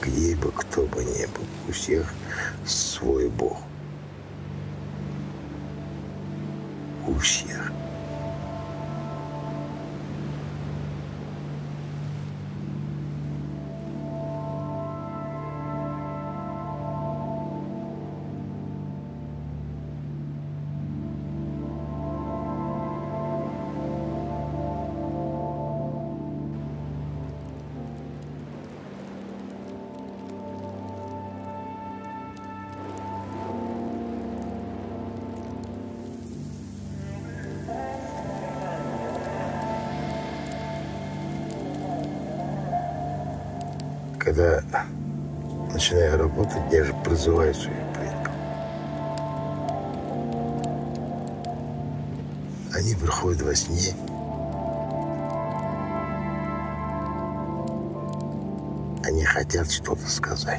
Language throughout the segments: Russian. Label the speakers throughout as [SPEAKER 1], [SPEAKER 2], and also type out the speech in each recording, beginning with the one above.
[SPEAKER 1] где бы кто бы ни был, у всех свой Бог. У всех. Когда начинаю работать, я же призываю своих предков. Они приходят во сне. Они хотят что-то сказать.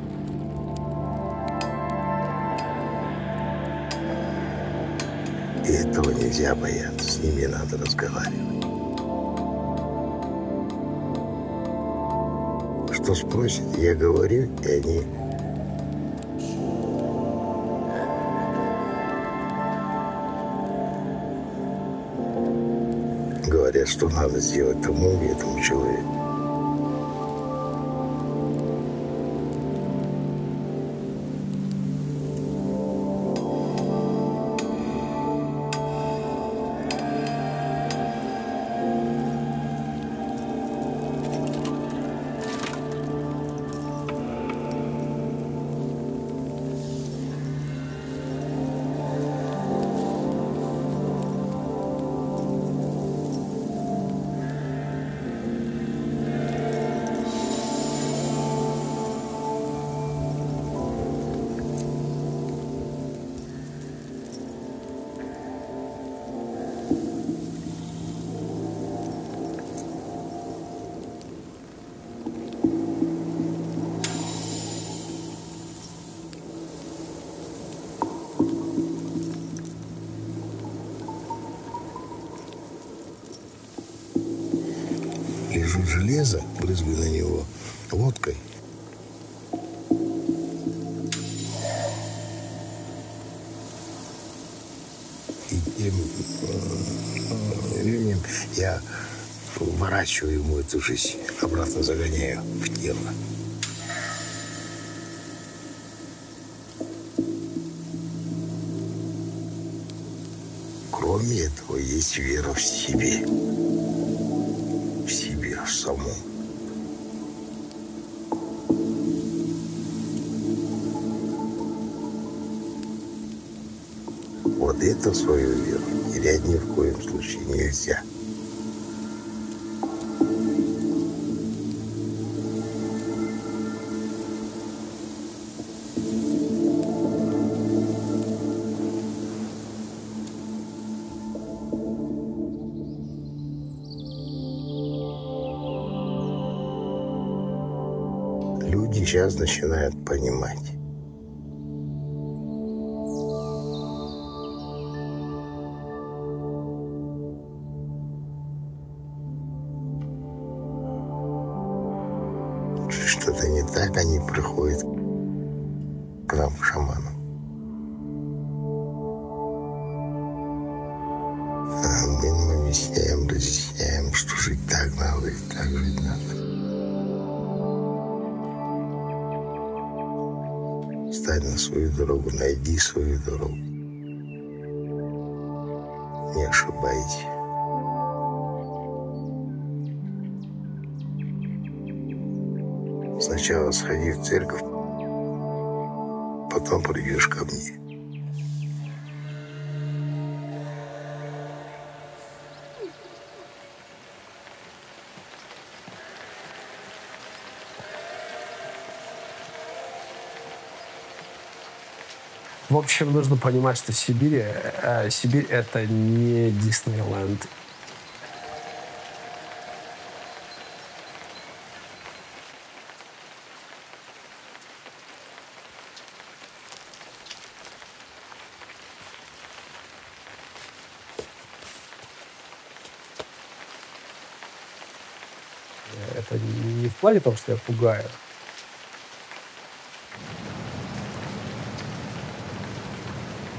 [SPEAKER 1] И этого нельзя бояться, с ними надо разговаривать. Что спросит, я говорю, и они говорят, что надо сделать тому и этому человеку. Лежит железо, брызгаю на него водкой. И тем временем я уворачиваю ему эту жизнь, обратно загоняю в тело. Кроме этого, есть вера в себе. В себе, в самом. Вот это свою веру терять ни в коем случае нельзя. Люди сейчас начинают понимать. Что-то не так, они приходят к нам, к шаманам. Мы им объясняем, разъясняем, что жить так надо и так жить надо. Стань на свою дорогу, найди свою дорогу. Не ошибайся. Сначала сходи в церковь, потом придешь ко мне.
[SPEAKER 2] В общем, нужно понимать, что Сибирь — это не Диснейленд. Это не в плане того, что я пугаю,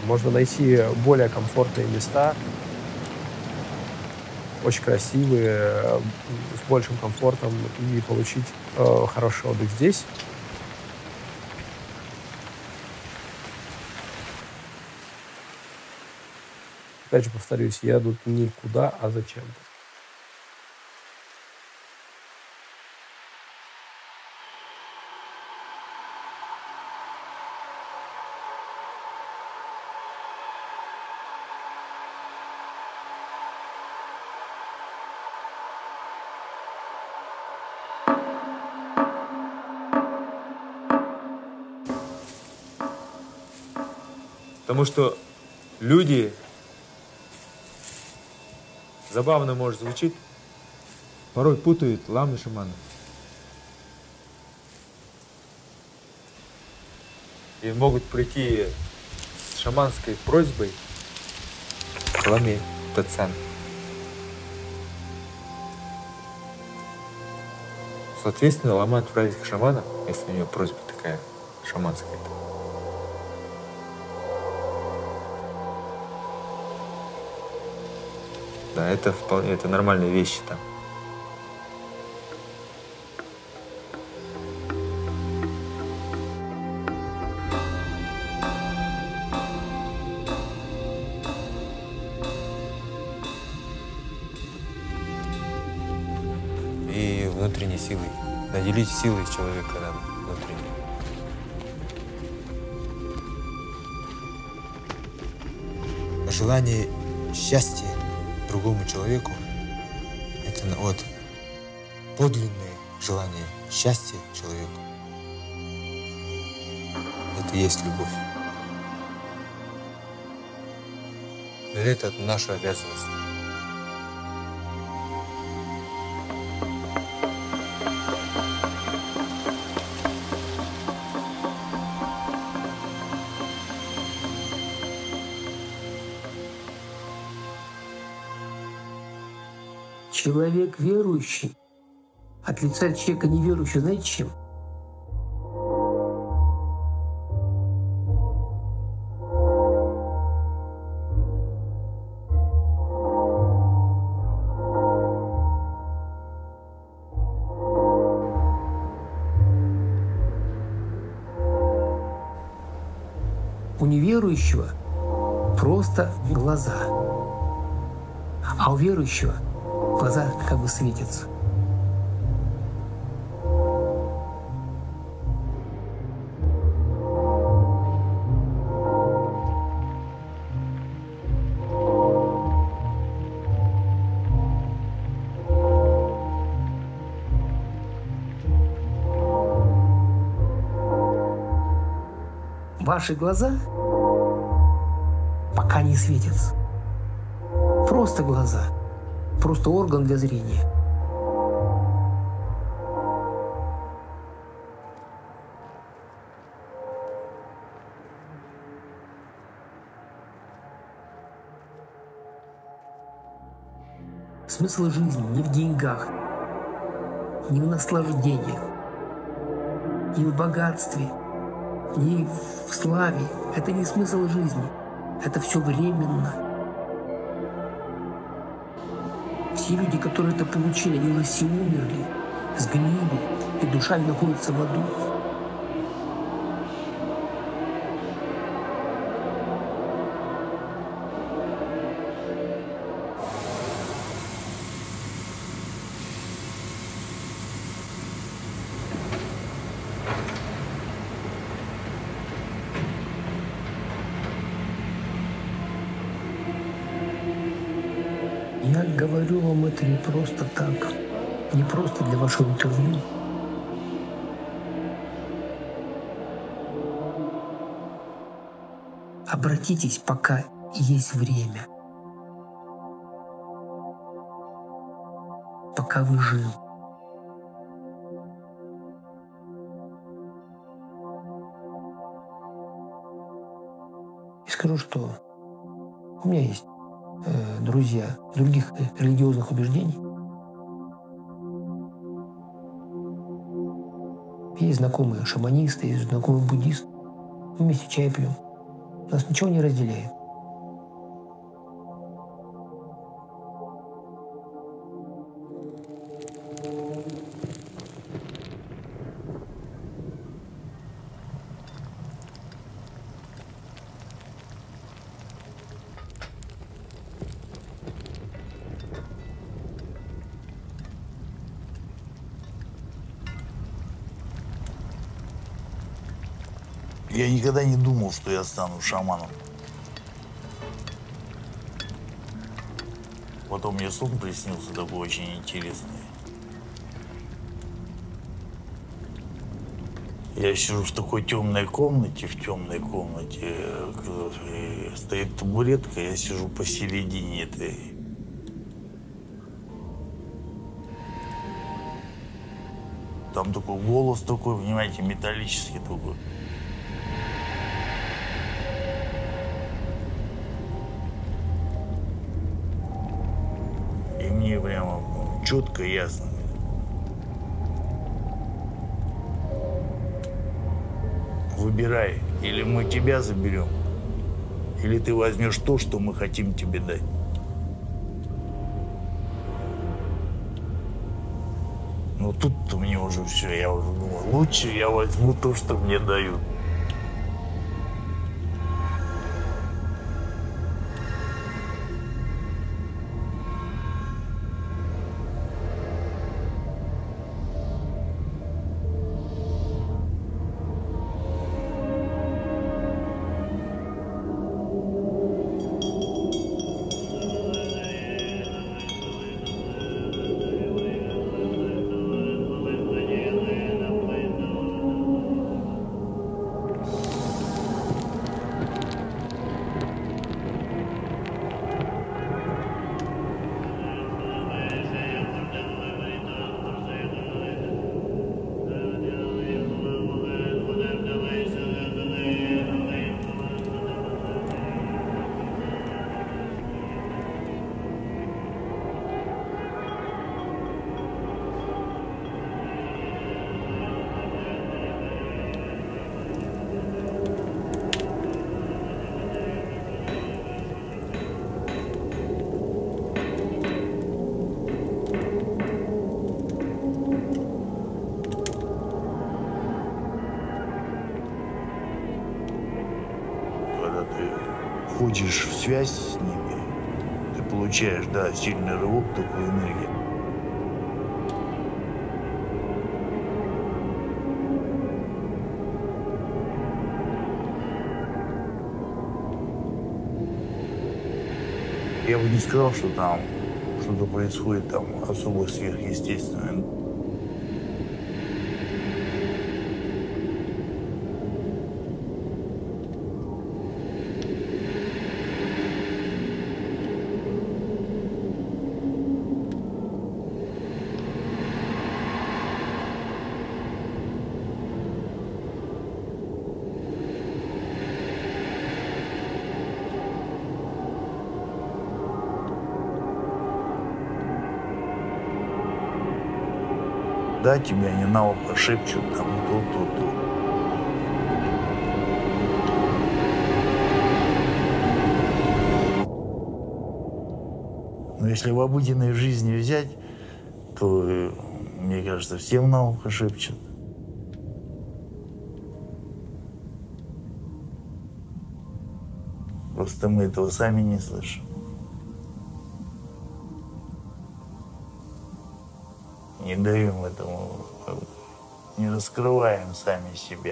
[SPEAKER 2] Можно найти более комфортные места, очень красивые, с большим комфортом и получить хороший отдых здесь. Опять же повторюсь, я тут никуда, а зачем-то.
[SPEAKER 3] Потому что люди, забавно может звучить, порой путают ламы и шамана. И могут прийти с шаманской просьбой к ламе Тацан. Соответственно, лама отправить к шаману, если у нее просьба такая шаманская. Да, это вполне, это нормальные вещи там. И внутренней силой. Наделить силой человека надо внутренней. Желание счастья другому человеку — это вот подлинное желание счастья человеку. Это и есть любовь. И это наша обязанность.
[SPEAKER 4] Человек верующий отличает человека неверующего, знаете чем? У неверующего просто глаза, а у верующего глаза как бы светятся. Ваши глаза пока не светятся. Просто глаза. Просто орган для зрения. Смысл жизни не в деньгах, не в наслаждениях, не в богатстве, не в славе. Это не смысл жизни. Это все временно. Все люди, которые это получили, они уже все умерли, сгнили, и душа находится в аду. Я говорю вам это не просто так, не просто для вашего интервью. Обратитесь, пока есть время, пока вы живы. И скажу, что у меня есть друзья других религиозных убеждений. Есть знакомые шаманисты, есть знакомые буддисты. Мы вместе чай пьем. Нас ничего не разделяет.
[SPEAKER 5] Я никогда не думал, что я стану шаманом. Потом мне сон приснился такой очень интересный. Я сижу в такой темной комнате, стоит табуретка, я сижу посередине этой. Там такой голос такой, понимаете, металлический такой. И мне прямо четко, ясно. Выбирай, или мы тебя заберем, или ты возьмешь то, что мы хотим тебе дать. Но тут-то мне уже все, я уже думал, лучше я возьму то, что мне дают. Входишь в связь с ними, ты получаешь, да, сильный рывок, такую энергию. Я бы не сказал, что там что-то происходит там особо сверхъестественное. Да, тебе они на ухо шепчут там то. Но если в обыденной жизни взять, то, мне кажется, всем на ухо шепчут. Просто мы этого сами не слышим. Не даем этому, не раскрываем сами себя.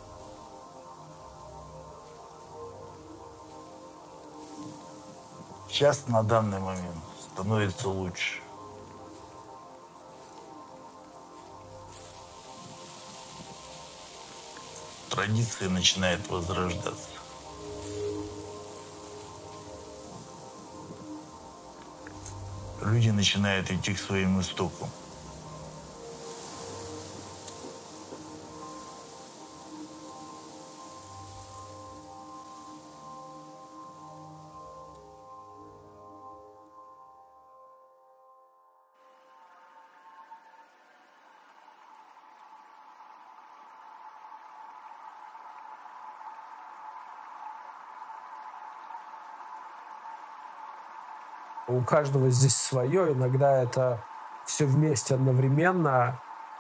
[SPEAKER 5] Сейчас, на данный момент, становится лучше. Традиция начинает возрождаться. Люди начинают идти к своим истокам.
[SPEAKER 2] У каждого здесь свое. Иногда это все вместе одновременно.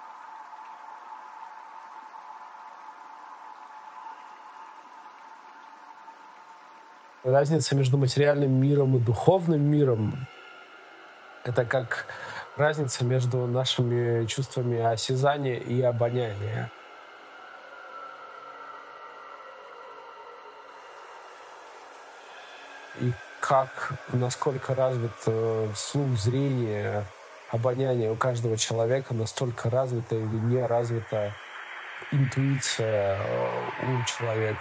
[SPEAKER 2] Разница между материальным миром и духовным миром — это как разница между нашими чувствами осязания и обоняния. И насколько развит слух, зрение, обоняние у каждого человека, настолько развита или не развита интуиция у человека.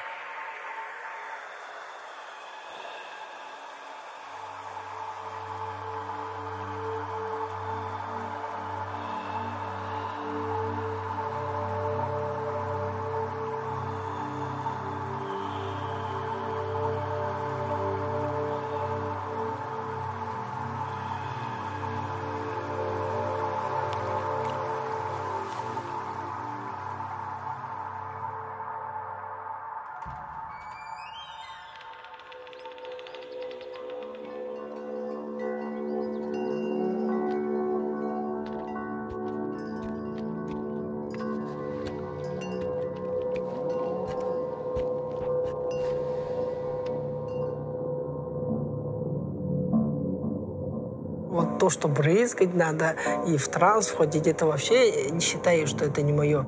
[SPEAKER 4] Вот то, что брызгать надо и в транс входить, это вообще не считаю, что это не мое.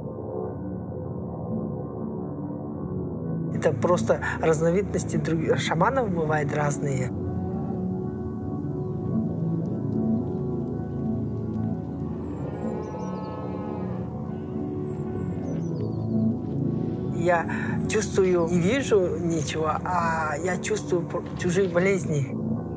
[SPEAKER 4] Это просто разновидности других шаманов бывают разные. Я чувствую, не вижу ничего, а я чувствую чужие болезни.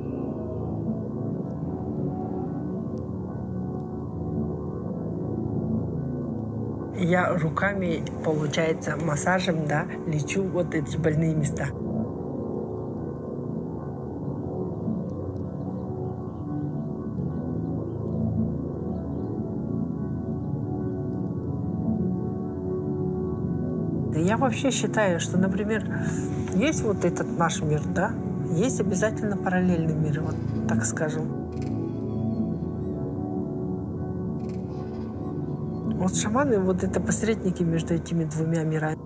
[SPEAKER 4] Я руками, получается, массажем, да, лечу вот эти больные места. Я вообще считаю, что, например, есть вот этот наш мир, да, есть обязательно параллельный мир, вот так скажем. Вот шаманы, вот это посредники между этими двумя мирами.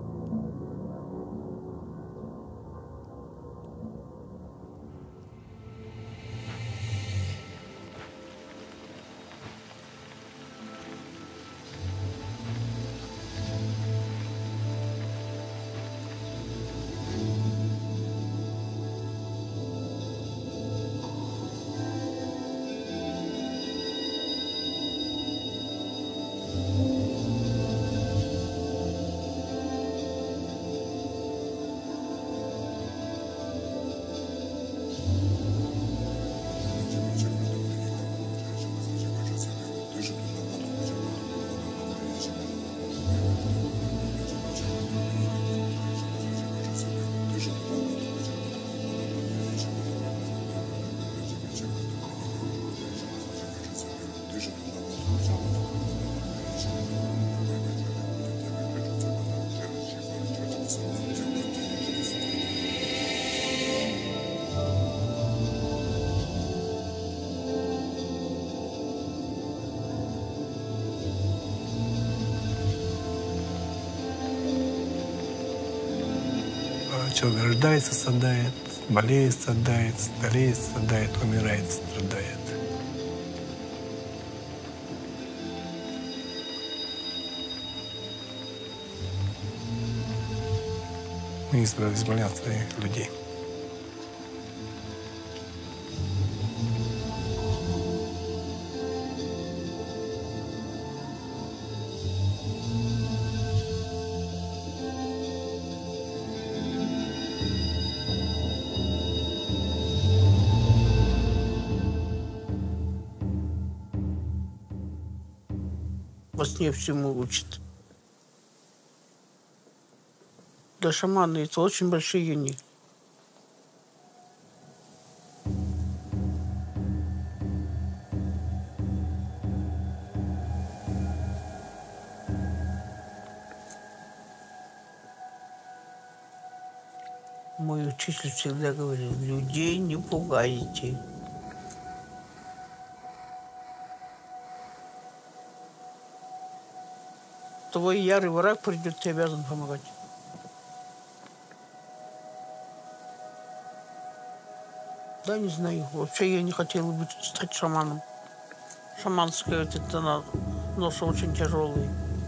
[SPEAKER 2] Человек рождается, страдает, болеет, страдает, стареет, страдает, умирает, страдает. Мы избавляем от своих людей.
[SPEAKER 6] Во сне всему учат. Да, шаманы — это очень большие юни. Мой учитель всегда говорил: людей не пугайте. Твой ярый враг придет, тебе обязан помогать. Да, не знаю. Вообще я не хотела бы стать шаманом. Шаманская это ноша очень тяжелый.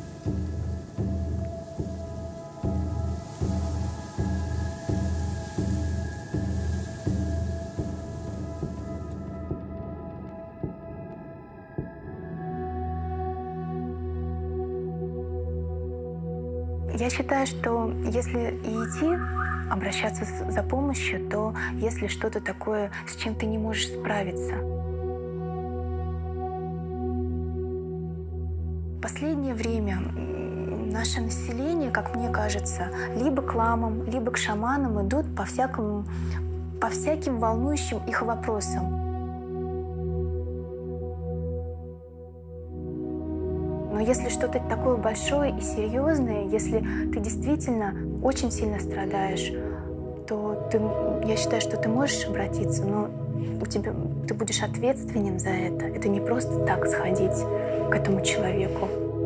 [SPEAKER 7] Я считаю, что если и идти, обращаться за помощью, то если что-то такое, с чем ты не можешь справиться. В последнее время наше население, как мне кажется, либо к ламам, либо к шаманам идут по всяким волнующим их вопросам. Но если что-то такое большое и серьезное, если ты действительно очень сильно страдаешь, то я считаю, что ты можешь обратиться, но ты будешь ответственен за это. Это не просто так сходить к этому человеку.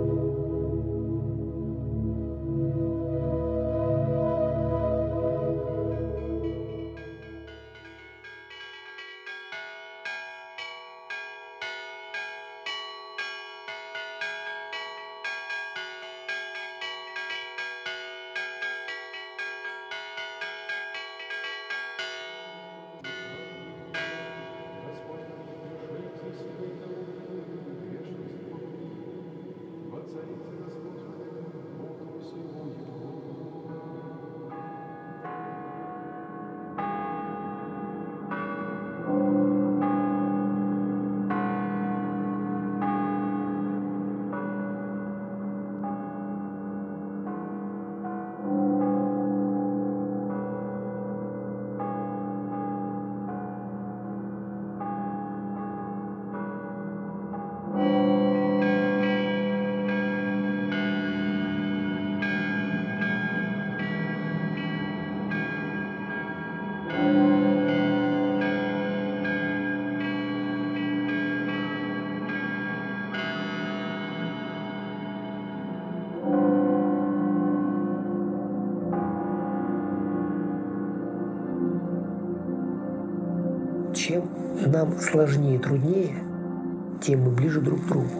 [SPEAKER 4] Чем нам сложнее и труднее, тем мы ближе друг к другу.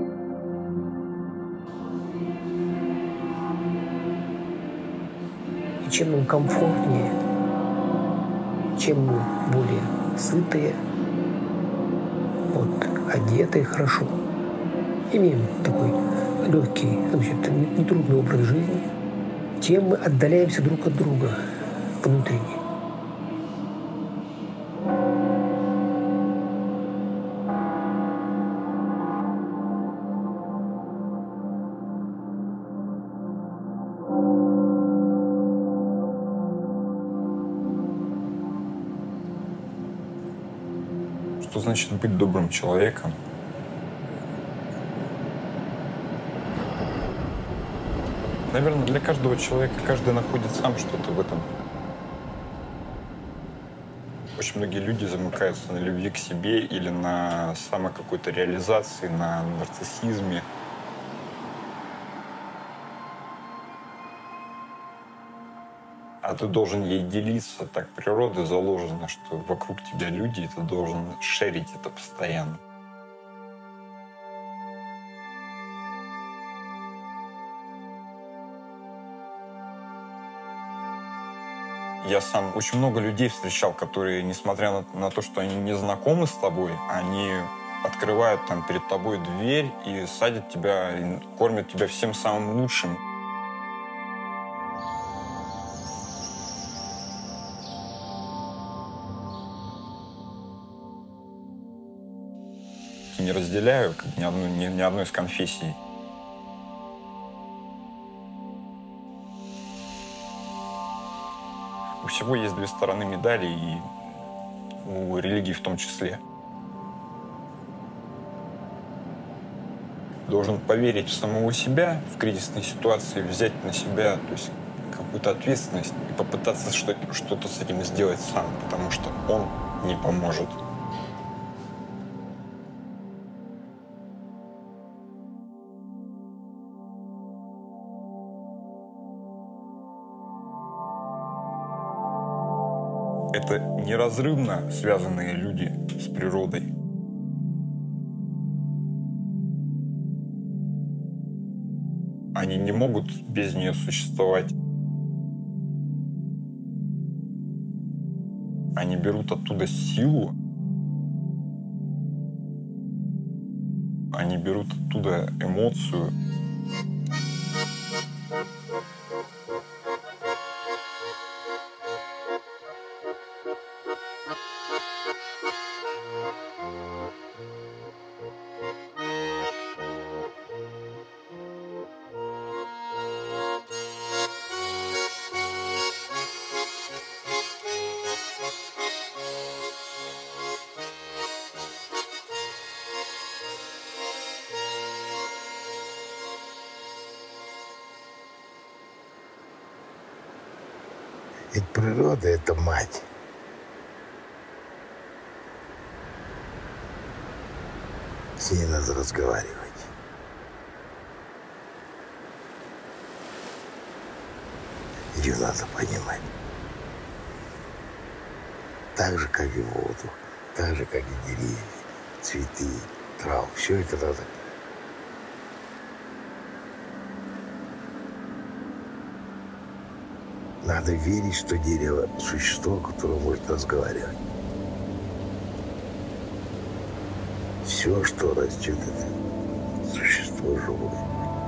[SPEAKER 4] И чем нам комфортнее, чем мы более сытые, одетые хорошо, имеем такой легкий, вообще-то нетрудный образ жизни, тем мы отдаляемся друг от друга внутренне.
[SPEAKER 3] Что значит быть добрым человеком? Наверное, для каждого человека каждый находит сам что-то в этом. Очень многие люди замыкаются на любви к себе или на самой какой-то реализации, на нарциссизме. А ты должен ей делиться. Так природой заложено, что вокруг тебя люди, и ты должен шерить это постоянно. Я сам очень много людей встречал, которые, несмотря на то, что они не знакомы с тобой, они открывают там перед тобой дверь и садят тебя, и кормят тебя всем самым лучшим. Не разделяю ни одной из конфессий. У всего есть две стороны медали, и у религии в том числе. Должен поверить в самого себя в кризисной ситуации, взять на себя, то есть, какую-то ответственность и попытаться что-то с этим сделать сам, потому что он не поможет. это неразрывно связанные люди с природой. Они не могут без нее существовать. Они берут оттуда силу, они берут оттуда эмоцию.
[SPEAKER 1] Ведь природа — это мать. С ней надо разговаривать. Ее надо понимать. Так же, как и воду, так же, как и деревья, цветы, травы. Все это надо. Надо верить, что дерево — существо, которое может разговаривать. Все, что растет, это существо живое.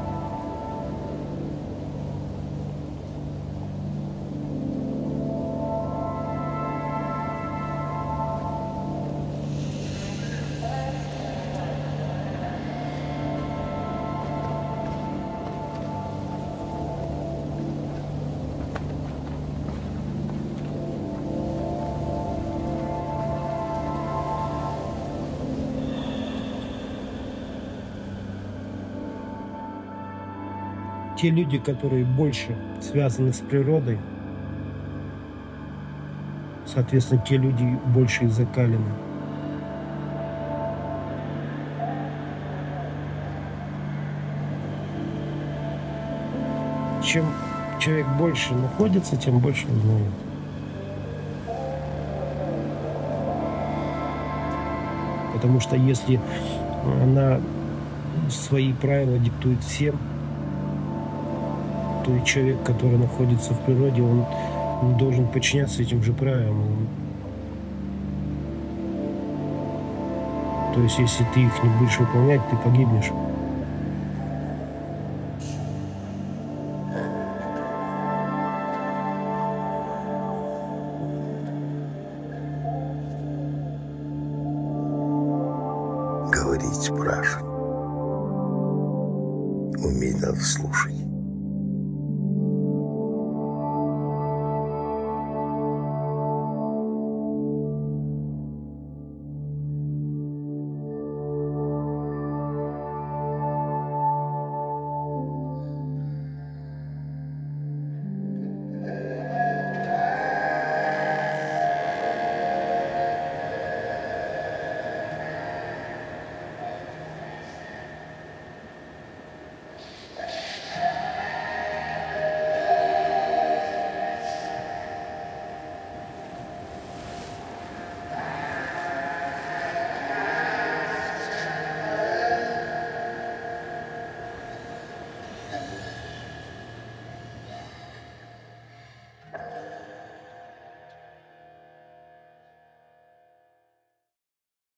[SPEAKER 2] Те люди, которые больше связаны с природой, соответственно, те люди больше и закалены. Чем человек больше находится, тем больше узнает. Потому что если она свои правила диктует всем, то и человек, который находится в природе, он должен подчиняться этим же правилам. То есть, если ты их не будешь выполнять, ты погибнешь.
[SPEAKER 1] Говорить, спрашивать. Уметь надо слушать.